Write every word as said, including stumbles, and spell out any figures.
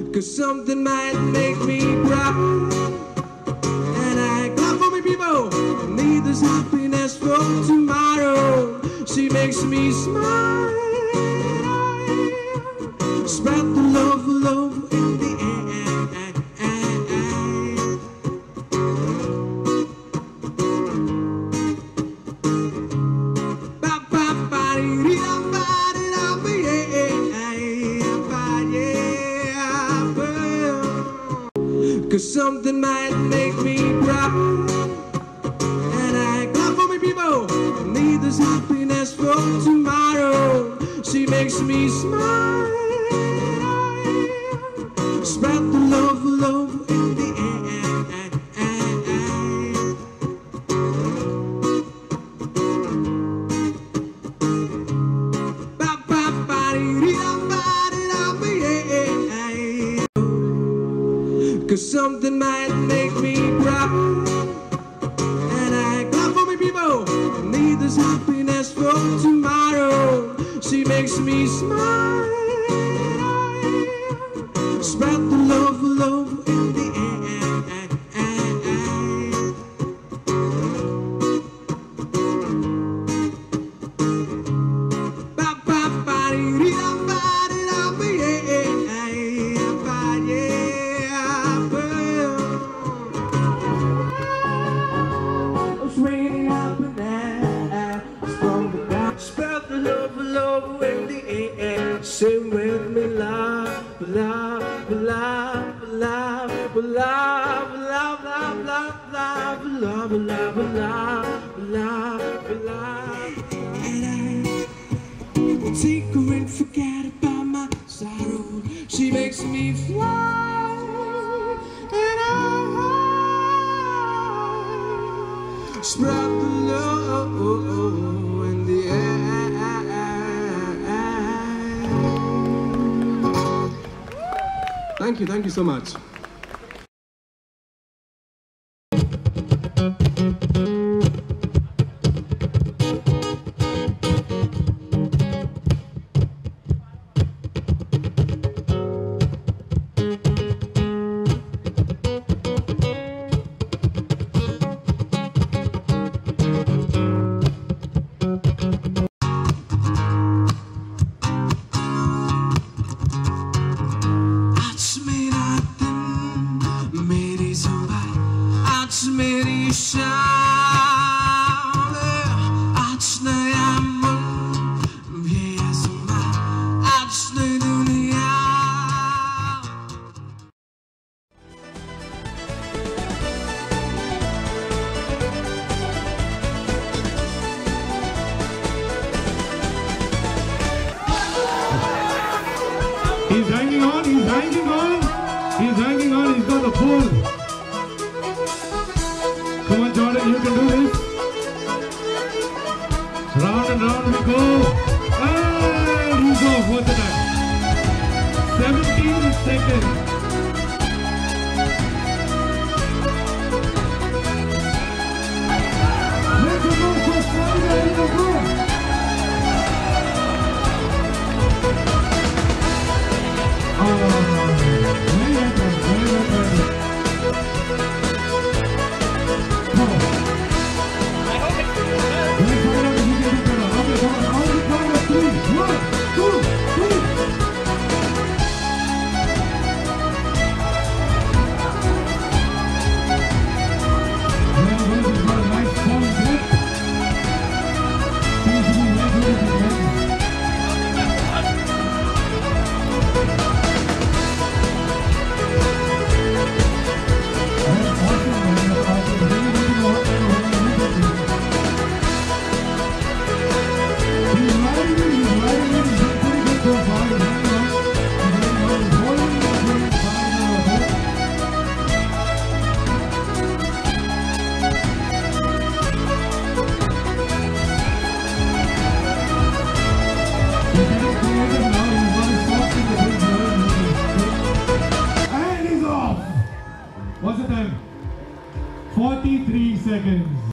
Cause something might make me proud. And I clap for me people, need this happiness for tomorrow. She makes me smile. Spread the love, love in the air. Cause something might make me proud. And I clap for me people, need this happiness for tomorrow. She makes me smile. Spread the love, love in the air. Cause something might make me proud. And I clap for me people, need this happiness for tomorrow. She makes me smile. Spread the love, love in the air. Sing with me, love, love, love, love, love, love, love, love, love, love, love, love, love, love. And I take her and forget about my sorrow. She makes me fly, and I spread the love in the air. Thank you, thank you so much. He's hanging on, he's hanging on, he's hanging on, he's got the pull. Come on Jordan, you can do this. Round and round we go. And he's off, what's the time? seventeen seconds. Let's go for Friday in the room. What's the time? forty-three seconds.